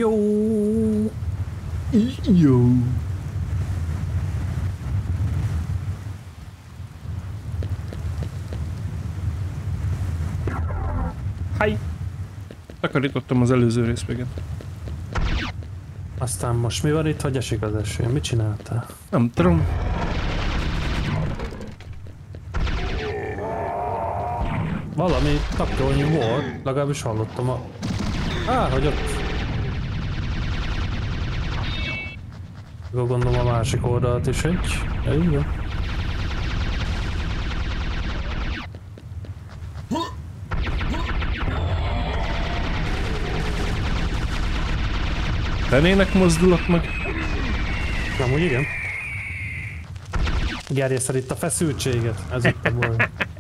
Jó. Jó. Hi. Takarítottam az előző részveget. Aztán most mi van itt, hogy esik az eső? Mit csináltál? Nem tudom. Valami tapolni volt, legalábbis hallottam a... hogy ott... Gondolom a másik oldalt is egy... Igen. Tenének mozdulok meg? Nem, úgy igen. Gerjeszed itt a feszültséget, ez itt a baj.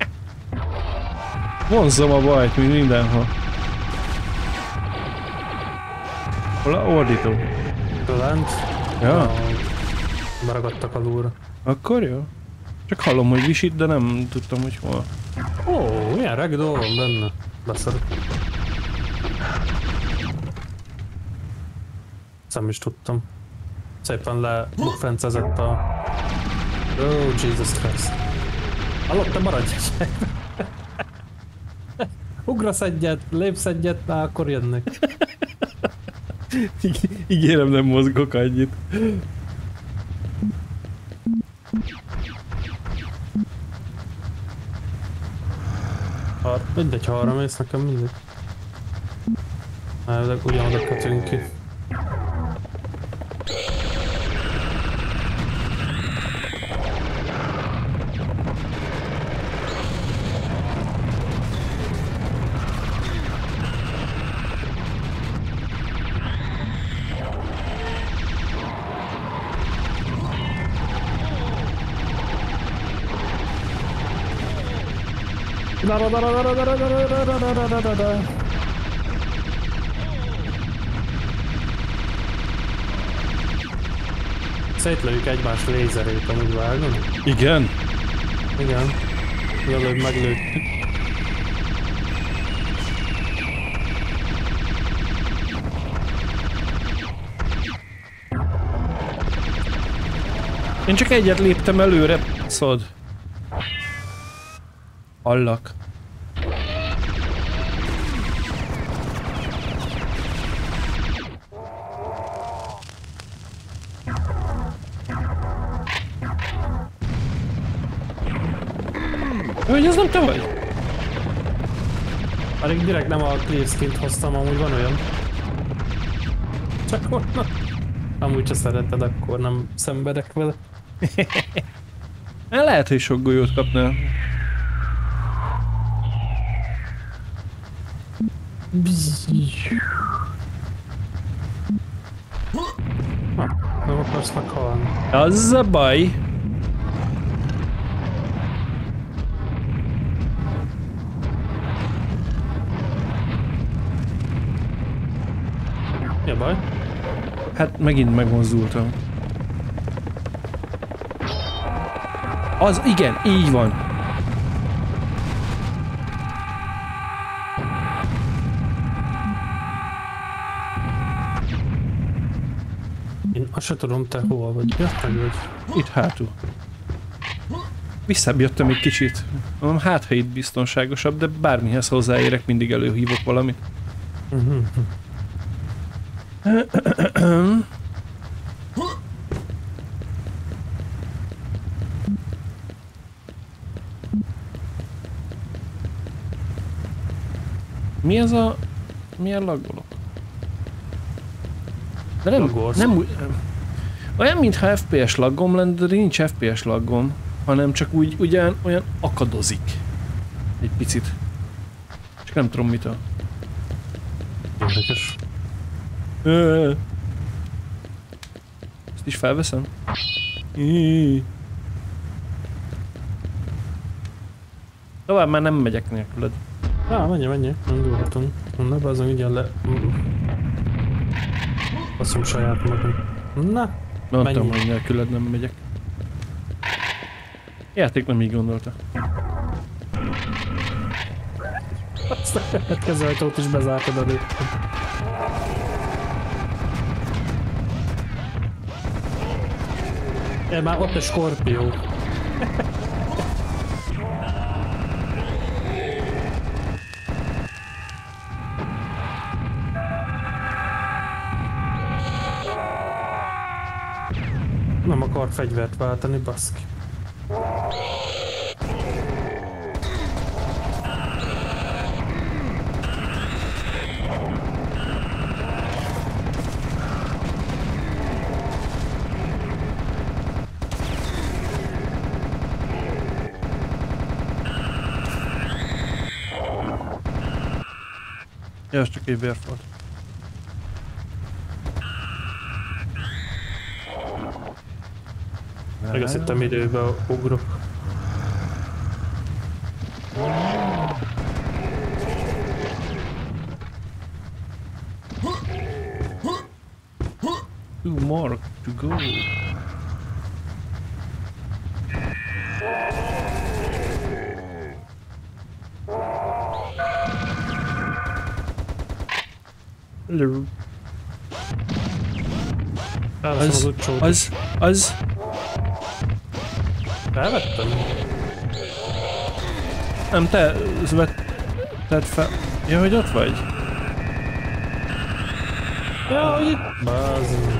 Vonzom a bajt, mint mindenhol. Hol a ordító? Lent. Ja. Beragadtak alulra. Akkor jó. Csak hallom, hogy visít, de nem tudtam, hogy hol. Ó, milyen ragdoll van benne. Beszarok. Nem is tudtam. Szépen lebukfencezett a... Oh, Jesus Christ. Hallott, te maradj! Ugrasz egyet, lépsz egyet, akkor jönnek. Ígérem, nem mozgok annyit. Mindegy, ha arra mész, nekem mindegy. Mert ugyanoda kötünk ki. Szétlőjük egymás lézerét, amúgy vágom? Igen? Igen. Előbb meglőttük. Én csak egyet léptem előre, szod. Hallak. Hogy ez nem te vagy? Pedig direkt nem a clear skin-t hoztam, amúgy van olyan. Csak onnan. Amúgy, ha szereted, akkor nem szenvedek vele. Lehet, hogy sok golyót kapnál. Nem akarsz meghalni. Az a baj. Mi a baj? Hát megint megmozdultam. Az igen, így van. Én azt sem tudom, te hol vagy. Ja, meg vagy. Itt hátul. Visszább jöttem egy kicsit. Mondom, hát ha itt biztonságosabb, de bármihez hozzáérek, mindig előhívok valamit. Mi ez a... milyen laggolok? De nem úgy... Olyan, mintha FPS laggom lenne, de nincs FPS laggom, hanem csak úgy olyan akadozik. Egy picit. Csak nem tudom mitől. Érdekes. Ezt is felveszem? Tovább már nem megyek nélküled. Menj, nem durhatunk. Na, azon ugyan le... Baszom saját magam. Na, mondtam, hogy nélküled nem megyek. Játék nem így gondolta. Azt a következő ajtót is bezártad előtt. Már ott egy skorpió. Nem akar fegyvert váltani, baszki. Ja, ez csak egy vérfolt. Meg azt hittem időbe ugrok. Two more to go. Hello. Az. Elvettem? Nem, te vetted fel. Ja, hogy ott vagy? Ja, hogy itt. Bázom.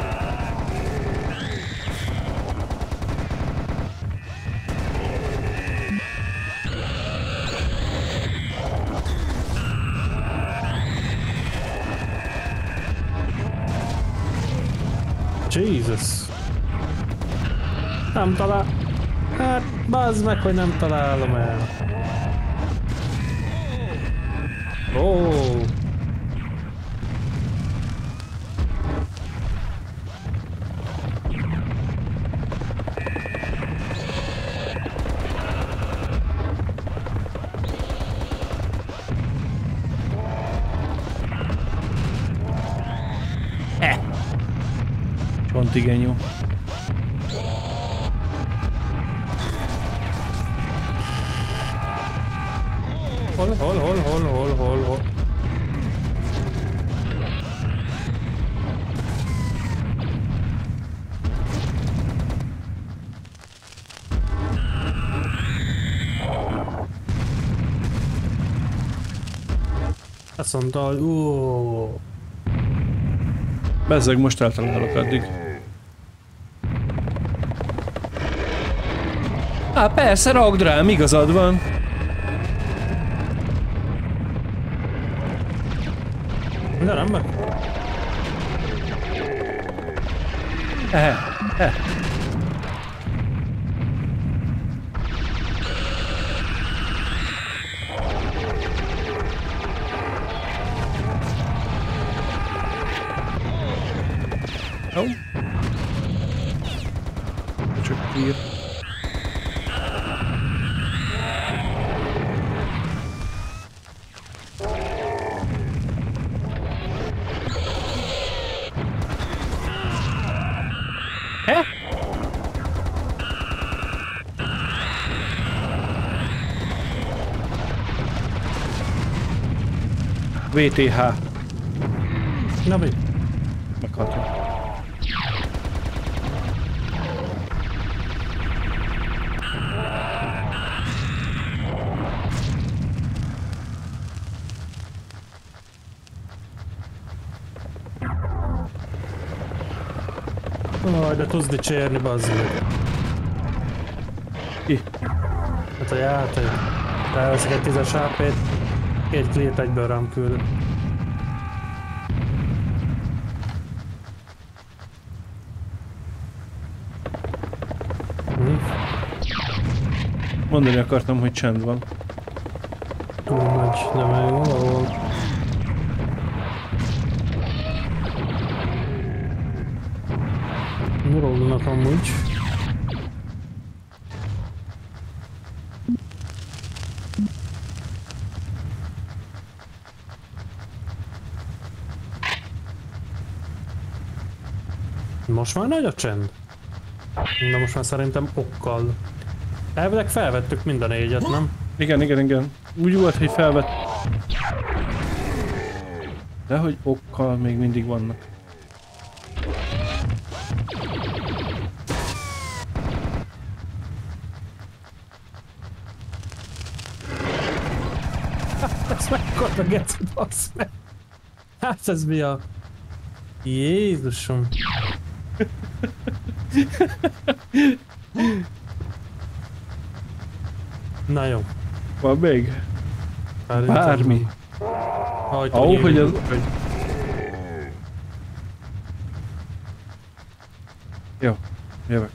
Jesus. Nem talál... Hát, bazd meg, hogy nem találom el. Ó. Csontigenyó. Hol. Azt mondta, hogy Bezzeg, most eltalálok addig. Persze, rakd rám, igazad van. De nem meg. Jó. Csak ír. VTH. Na mi? Meghaltam. De tudsz dicsérni, bazd meg. Ki? Hát a játék. Elveszik egy 10-es HP-t, 2 clear-t egyből rám küld. Mondani akartam, hogy csend van. Túl nagy, de meg valahol. Murolnak amúgy. Most már nagy a csend. De most már szerintem okkal. Elvileg felvettük mind a 4-et, nem? Igen. Úgy volt, hogy felvett. De hogy okkal még mindig vannak. Az mekkora geci, bassz meg. Hát ez mi a... Jézusom. Na jó. Van még? Bármi. Ó, hogy az... Jó, jövök.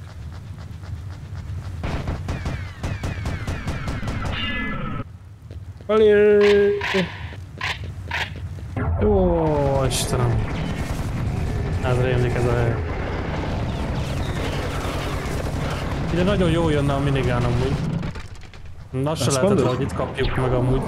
Alé! Ó, Istenem. Ez rémlik ez a hely. Ugye nagyon jó jönne a minigán amúgy. Azt se lehetett, hogy itt kapjuk meg amúgy.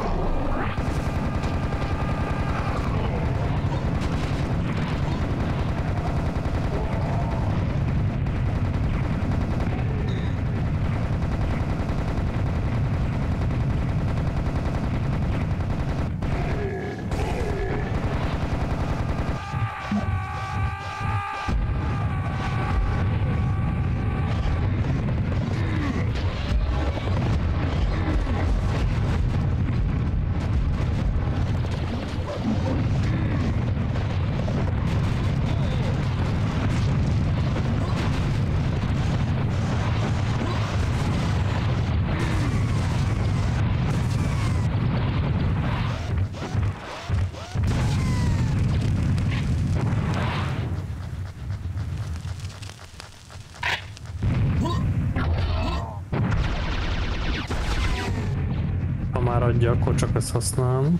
Már adja, akkor csak ezt használom.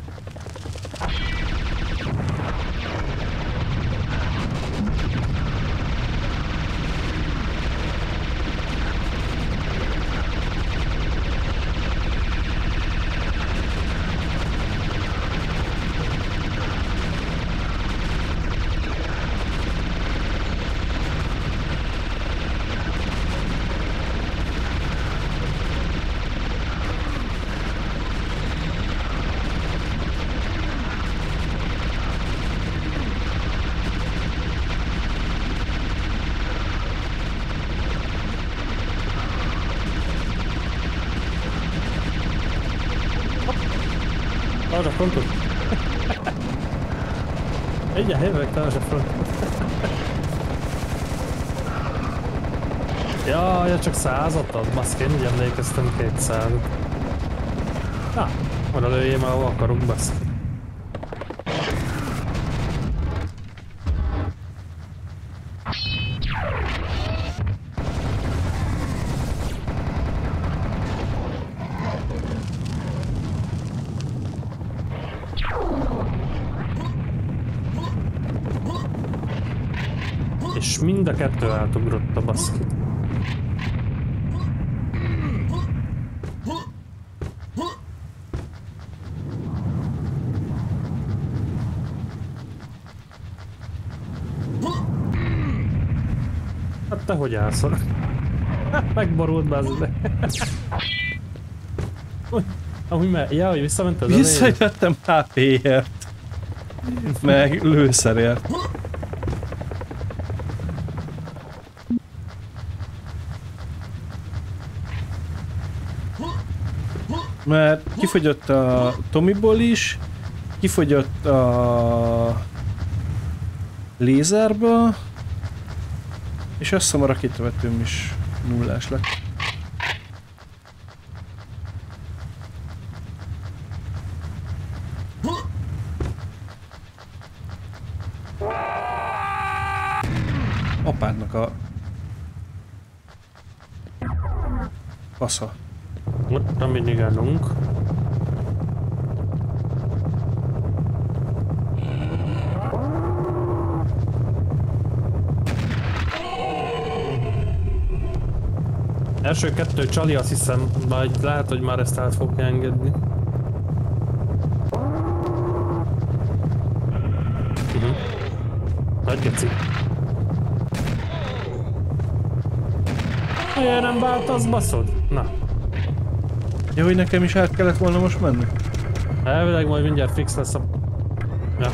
Arra frontot. Egyen jövök, te arra frontot. Ja, csak 100-at ad, baszk, én úgy emlékeztem 200-at. Na, oda lőjél már, ahol akarunk, baszk. És mind a kettő átugrott a baszki. Hát te hogy állszol? Megborult bazd. Amúgy ja, hogy visszament az elején. Visszajöttem HP-ért. Meg lőszerért. Mert kifogyott a Tommyból is, kifogyott a lézerből, és azt hiszem a rakétavetőm is nullás lett. Apádnak a fasza. Ott a minigánunk. Első kettő csali, azt hiszem, majd lehet, hogy már ezt át fogja engedni. Nagy geci. Miért nem váltasz, baszod? Na. Ja, hogy nekem is át kellett volna most menni? Elvileg majd mindjárt fix lesz a... Ja.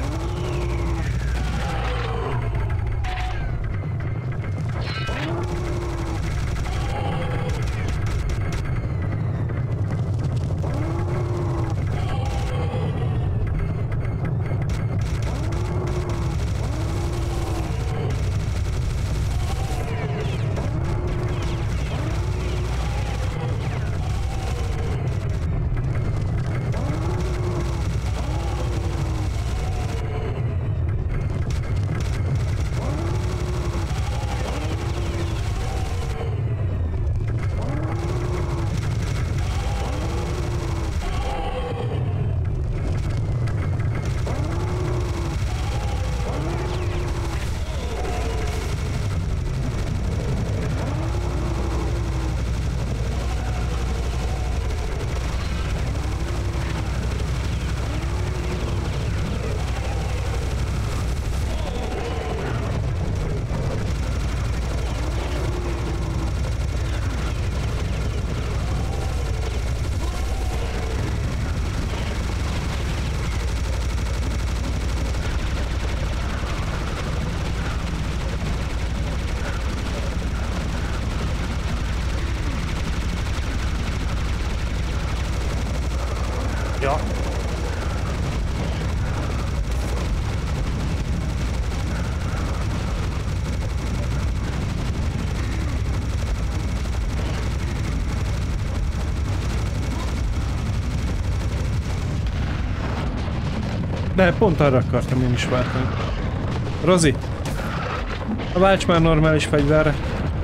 De pont arra akartam én is váltani. Rozi! Válts már normális fegyverre.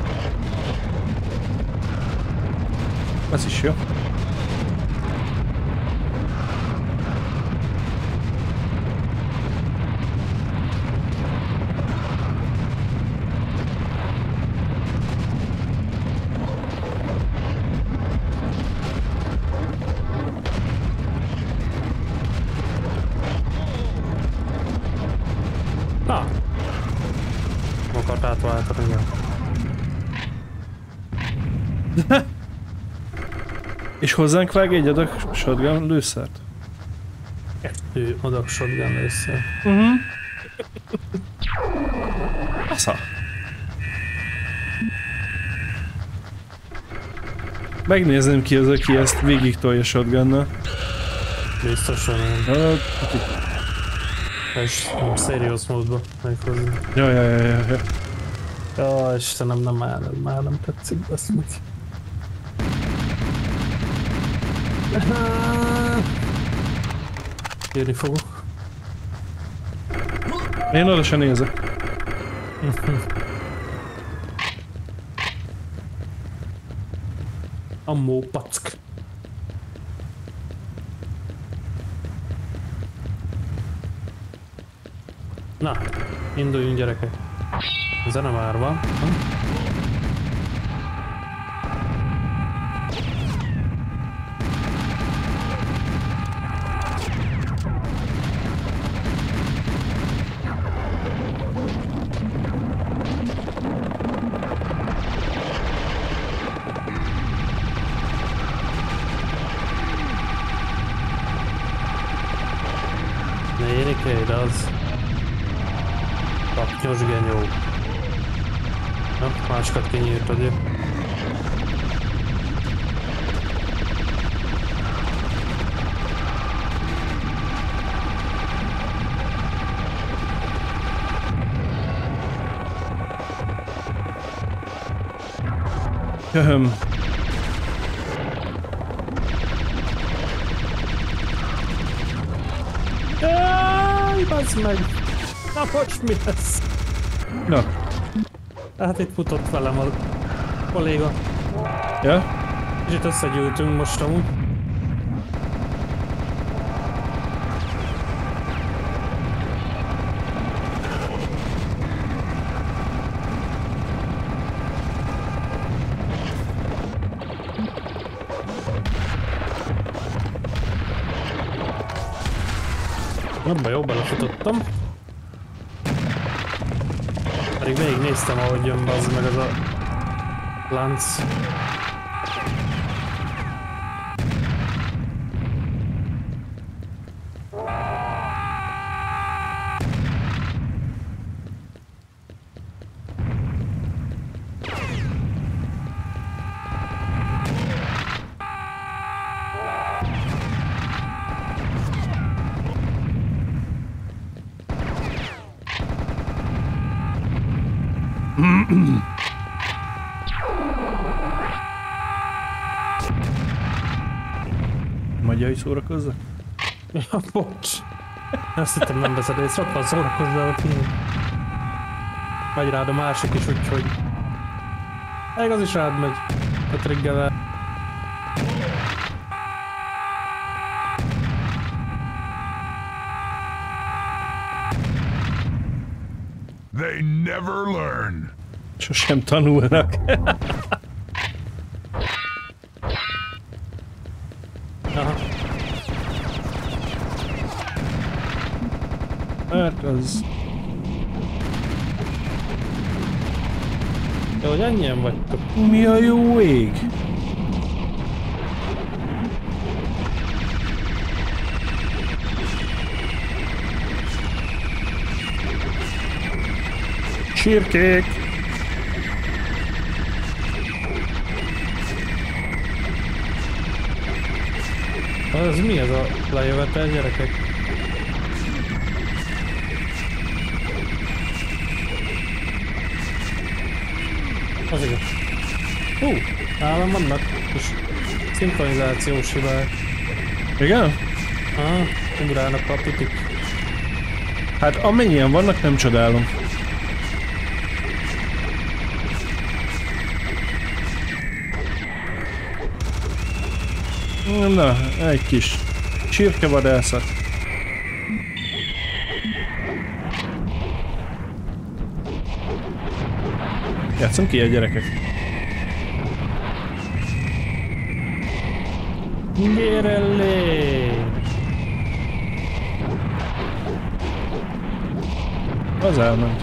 Ez is jó. Na! Akart átváltani, igen. És hozzánk vág egy adag shotgun lőszert? 2 adag shotgun lőszer. Asza. Megnézném ki az, aki ezt végig tolja shotgunnal. Biztosan nem. És serious módba meghozni. Ja. Ja, Istenem, már nem tetszik, basz meg. Jönni fogok. Én oda se nézek. Ammó pack. Na, induljunk gyerekek. Zene már van. Ne énekelj, de az... Papnyos genyó. Na, másikat kinyírtad, jó? Köhöm. Jaj, bazd meg! Na most mi lesz? Na. Hát itt futott velem a kolléga. Ja? És itt összegyűltünk most amúgy. Jobban jó, belefutottam. Pedig végignéztem, ahogy jön be az meg az a lánc. Magyai szórakozzak? Ja, bocs. Azt hittem nem veszed észre, ott van szórakozzál a film. Megy rád a másik is, úgyhogy... Elég az is rád megy. A triggerrel. They never learn. Sosem tanulnak. Aha. Hát az... Jó, hogy ennyien vagytok. Mi a jó ég? Csirkék! Az mi ez a lejövetel, gyerekek? Az igaz. Nálam vannak és szinkronizációs hibák. Igen? Aha, ugrálnak a pipik. Hát amennyien vannak, nem csodálom. Na, egy kis csirkevadászat. Játszom ki a gyerekek. Gyere elé! Az elment.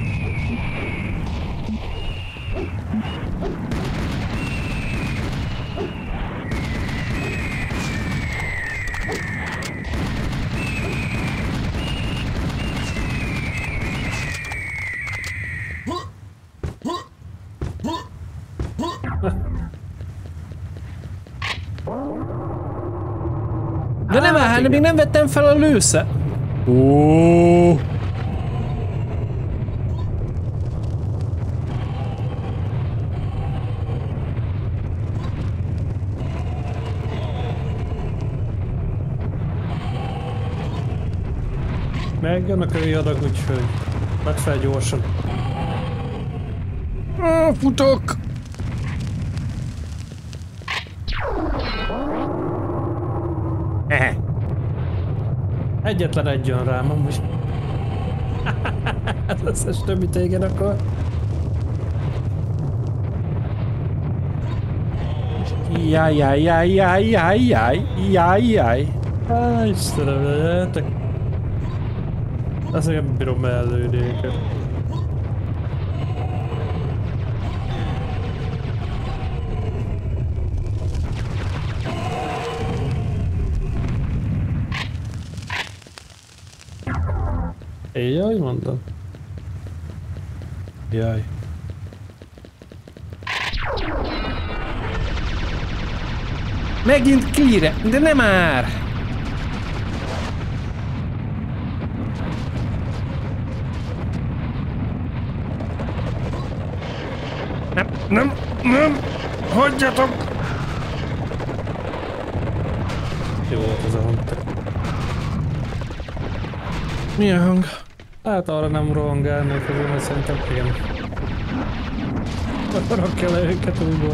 De nem áll, még nem vettem fel a lősze. Ó. Megjön a kövi adag, úgyhogy vedd fel gyorsan. Futok! Egyetlen egy jön rám, amúgy. Az összes többi téged akkor. Jaj. Istenem, jöjjetek. Azt nem bírom mellőni őket. Jaj, mondom. Jaj. Megint clear, de nem már! Nem! Hagyjatok! Jó volt ez a hang. Milyen hang? Hát arra nem rohangálnék azért, mert szerintem igen. Rakja le őket újból.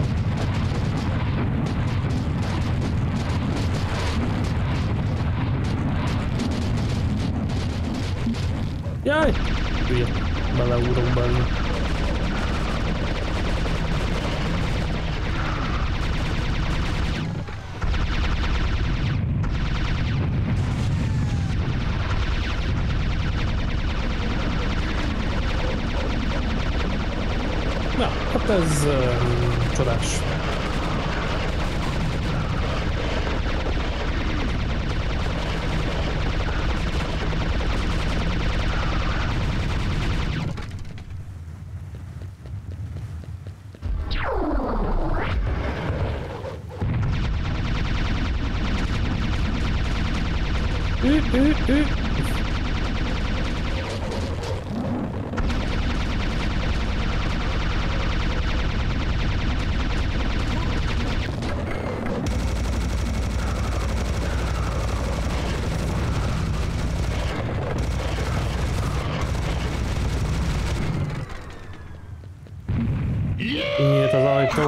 Jaj! Hülye, beleúrok belőle. Na, hát ez csodás. Nyílt az ajtó.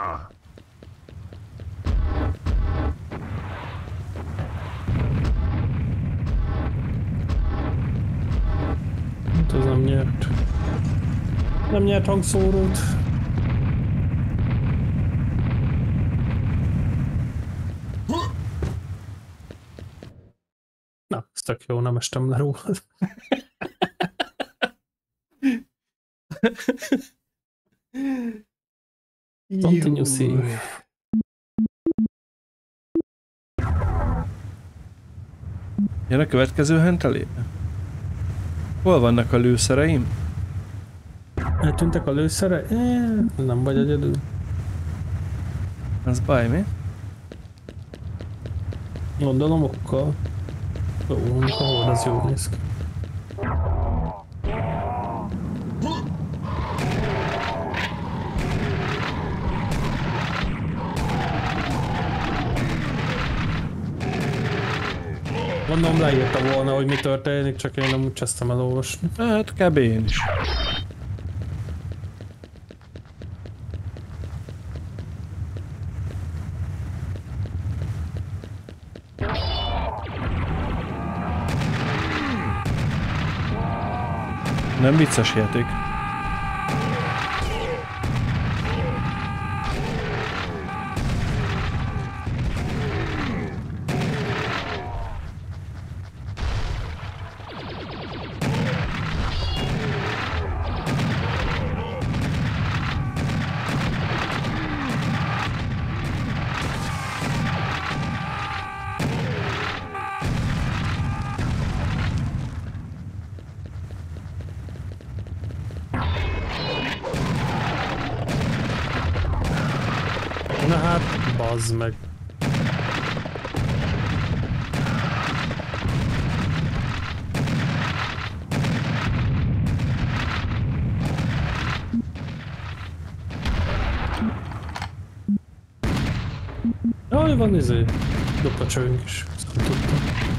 Hát ez nem nyert. Nem nyert hangszórót. Na, ez tök jó, nem estem le rólad. Continue seeing. Jön a következő hentelébe? Hol vannak a lőszereim? Eltűntek a lőszere? Nem vagy egyedül. Az baj, mi? Gondolom okkal. Jó, mondjuk a hold az jól néz ki. Mondom, leírta volna, hogy mi történik, csak én nem úgy kezdtem elolvasni. Hát kb. Én is. Nem vicces játék. Na hát, bazd meg. Jaj, van dopacsőnk is, ezt nem tudtam.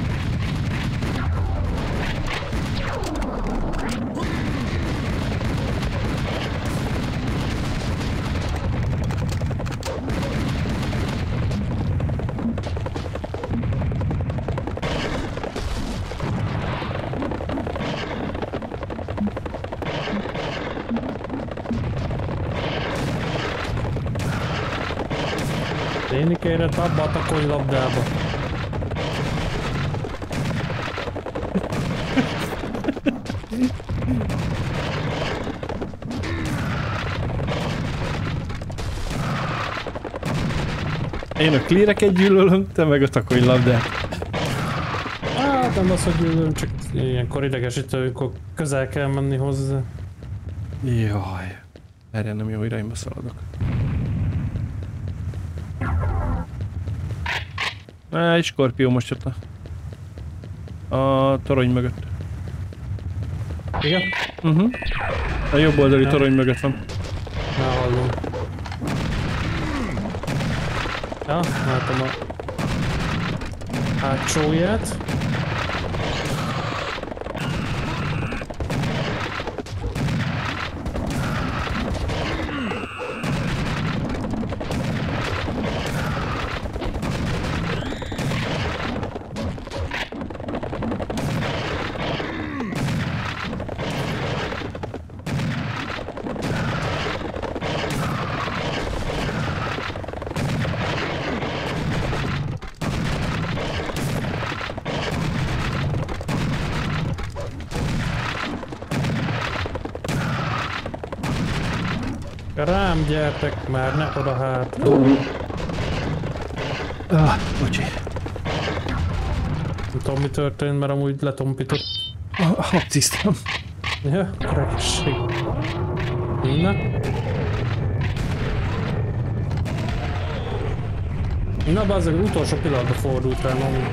Énikérett abba a takonylabdába. Én a cleareket gyűlölöm, te meg a takonylabdát. Hát nem az, hogy gyűlölöm, csak ilyenkor idegesítő, amikor közel kell menni hozzá. Jaj. Erre nem jó irányba szaladok. Egy skorpió most jött a torony mögött. Igen? A jobb oldali torony mögött van. Na, hallom. Ja, látom a hátsóját. Rám gyertek már, ne oda hát. Bocsi. Nem tudom, mi történt, mert amúgy letompított. Habcisztam. Ja, kerekesség. Na. Na, bazzeg, utolsó pillanatban fordult rám amúgy.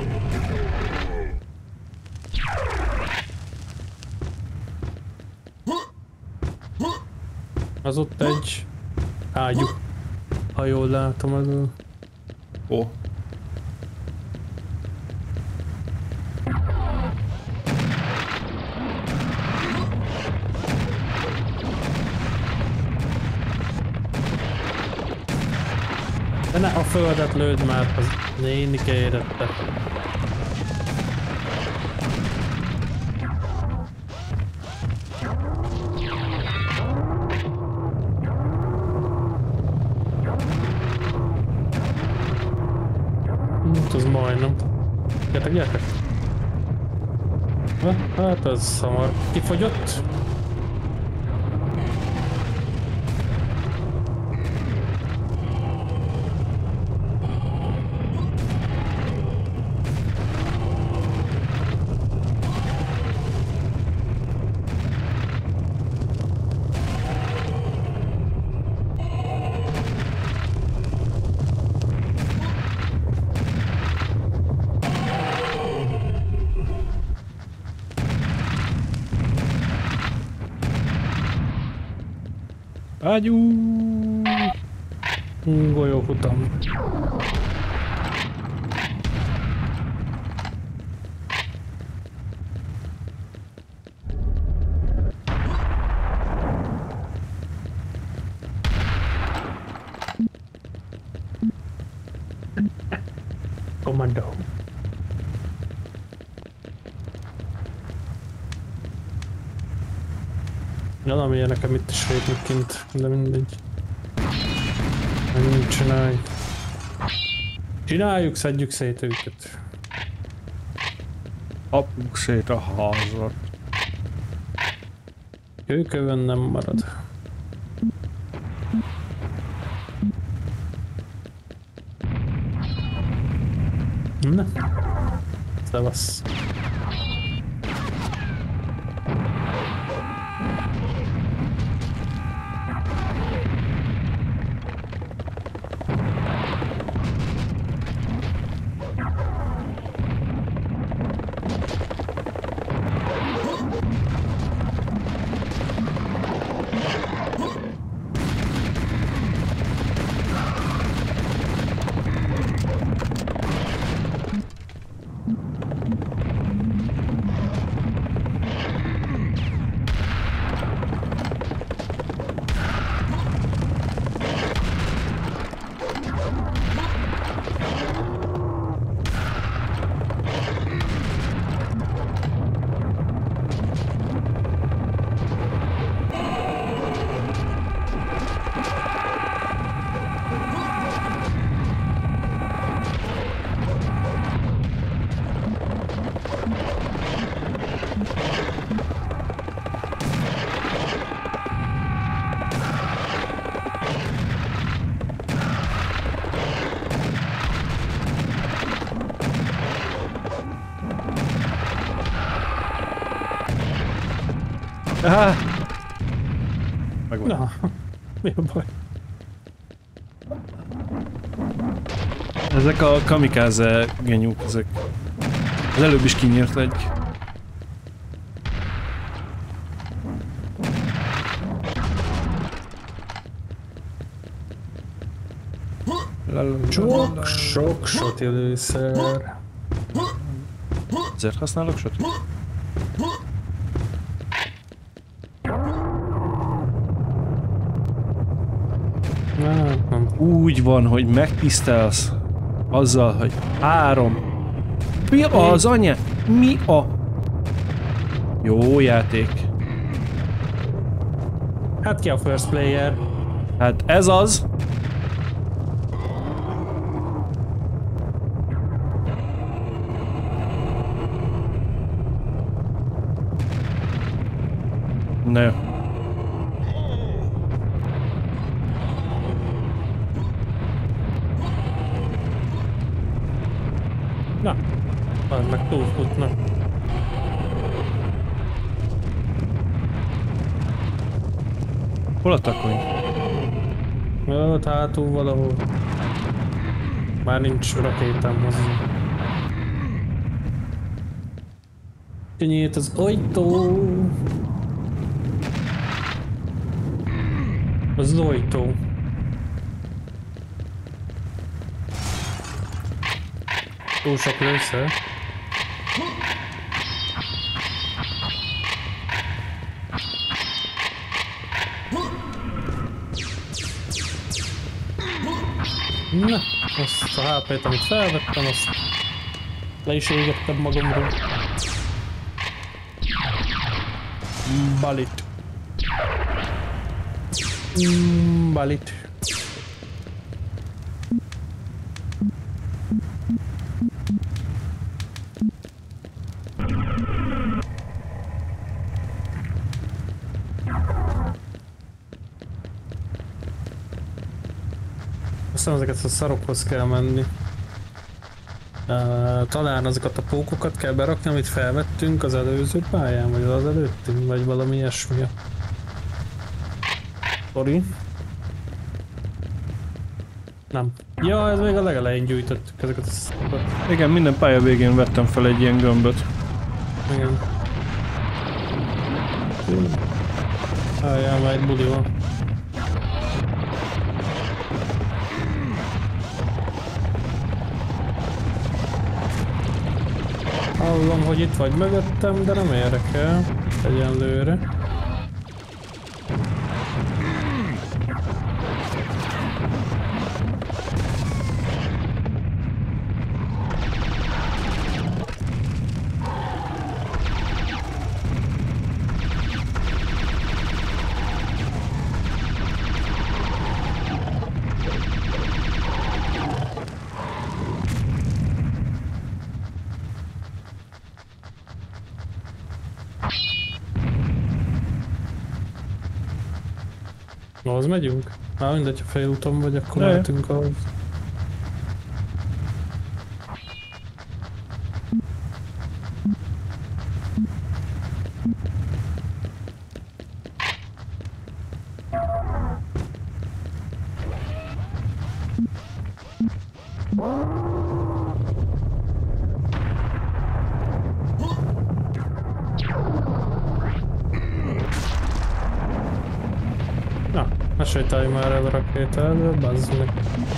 Az ott egy ágyú, ha jól látom az. Ó. De ne a földet lőd már, az nénike érette. Az majdnem. Gyertek, gyertek! Hát ez szamar. Kifogyott? Ágyú! Golyófutam. Commando. Valami nekem itt is répnek kint, de mindegy. Menjünk, csinálj. Csináljuk, szedjük szét őket. Apjuk szét a házat. Kőkövön nem marad. Na. Szevasz. Ah! Megvan. Na, mi a baj? Ezek a kamikáze genyúk, ezek. Az előbb is kinyírt egy. Sok soti lőszer. Ezért használok sotit? Nem. Úgy van, hogy megtisztelsz azzal, hogy 3. Mi az anya? Mi a... Jó játék. Hát ki a first player? Hát ez az. Na jó. Na, az meg túlfutnak. Hol a takony? Ott hátul valahol. Már nincs rakétám hozzá. Kinyílt az ajtó. Az ajtó. Túl sok lőszer. Na, azt a HP-t, amit felvettem, azt le is égettem magamról. Balit. Balit. Aztán ezeket a szarokhoz kell menni. Talán azokat a pókokat kell berakni, amit felvettünk az előző pályán, vagy az előttünk, vagy valami ilyesmi. Sorry. Nem. Ja, ez még a legelején gyújtottuk ezeket a szarokat. Igen, minden pálya végén vettem fel egy ilyen gömböt. Igen. Álljál, már egy buli van. Hallom, hogy itt vagy mögöttem, de nem érdekel egyenlőre. Ahhoz megyünk? Mindegy, ha félúton vagy, akkor Ne. mehetünk ahhoz. Na, ne sétálj már el a rakétáról, bazd meg.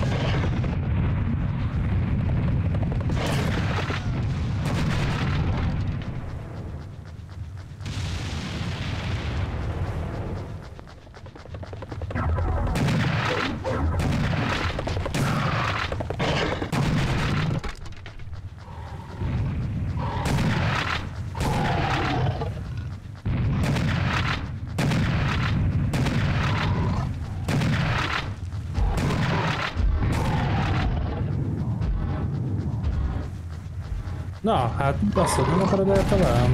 Na, hát azt, hogy nem akarod el talán?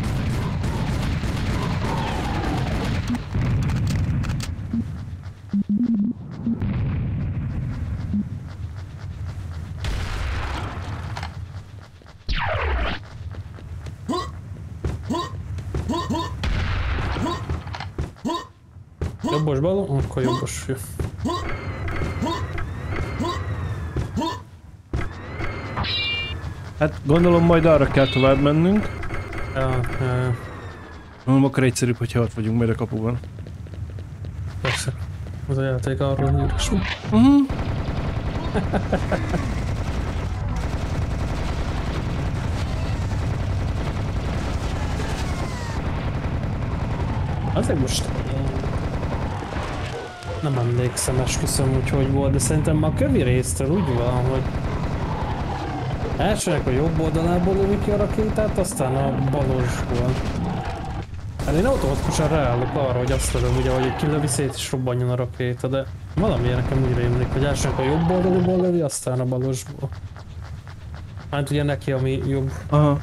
Jobbos balon? Akkor jobbos. Jó. Hát gondolom majd arra kell tovább mennünk. Ja. Mondom, akkor egyszerűbb, hogyha ott vagyunk majd a kapuban. Persze. Az a játék arról, hogy üres. Azért most... Nem emlékszem, esküszöm, hogy volt, de szerintem ma a kövi résztől úgy van, hogy... Elsőnek a jobb oldalából lövik ki a rakétát, aztán a balosból. Hát én automatikusan ráállok arra, hogy azt lövöm, ugye, hogy kilövi szét és robbanjon a rakéta, de valamiért nekem úgy rémlik, hogy elsőnek a jobb oldalúból lövi, aztán a balosból. Hát ugye neki, ami jobb. Aha.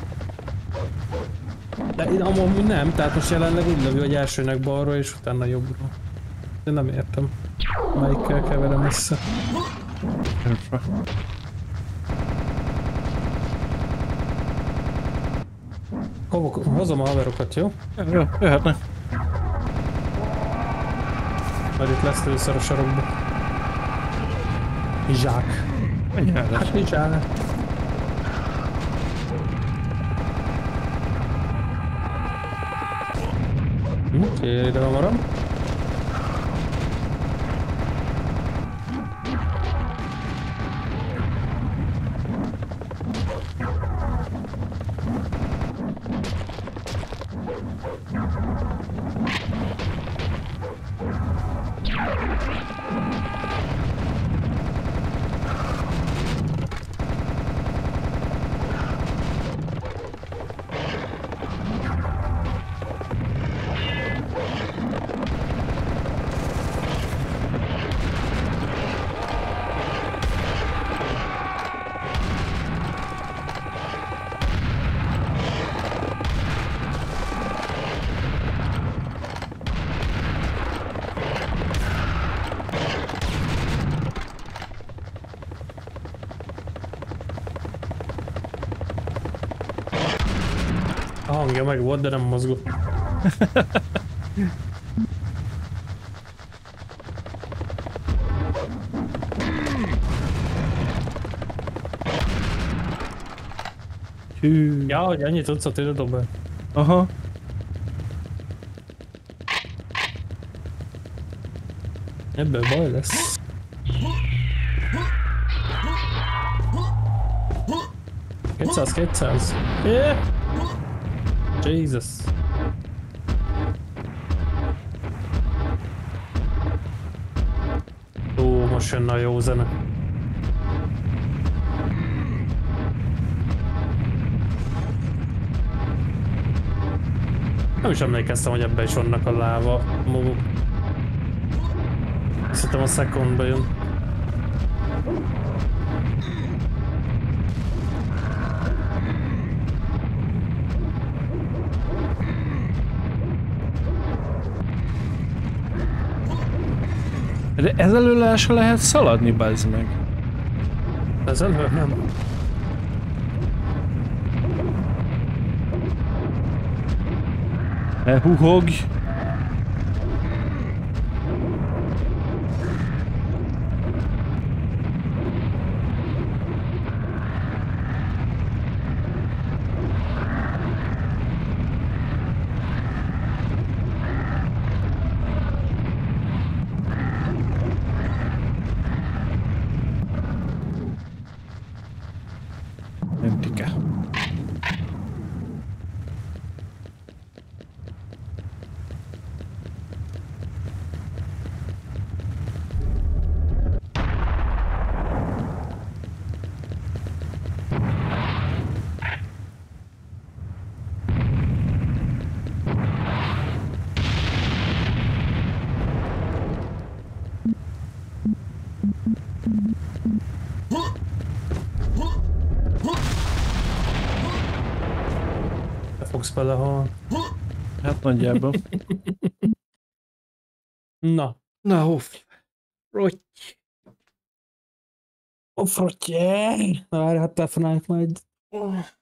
De én amúgy nem, tehát most jelenleg úgy lövi, hogy elsőnek balra és utána jobbra. De nem értem, melyikkel keverem össze. Értve. Hozom a haverokat, jó? Jó, jöhetnek. Majd itt lesz először a sarokba. Zsák. Menj el. Hát mi zsák? Oké, ide van maram. A hangja meg volt, de nem mozgott. Hű. Ja, hogy ennyit tudsz, hogy ide dob el. Aha. Ebből baj lesz. Kétszáz. Yeah. Jesus. Ó, most jönne a jó zene. Nem is emlékeztem, hogy ebben is vannak a láva maguk. Azt hittem a secondba jön. De ez elől se lehet szaladni, bazd meg. Ez elő nem. Elhuhogj. Öntike. Te fogsz belehalni. Hát nagyjából. Na. Na, hoff. Rotty. Ó, frottyé! Na várj, hát telefonáljuk majd.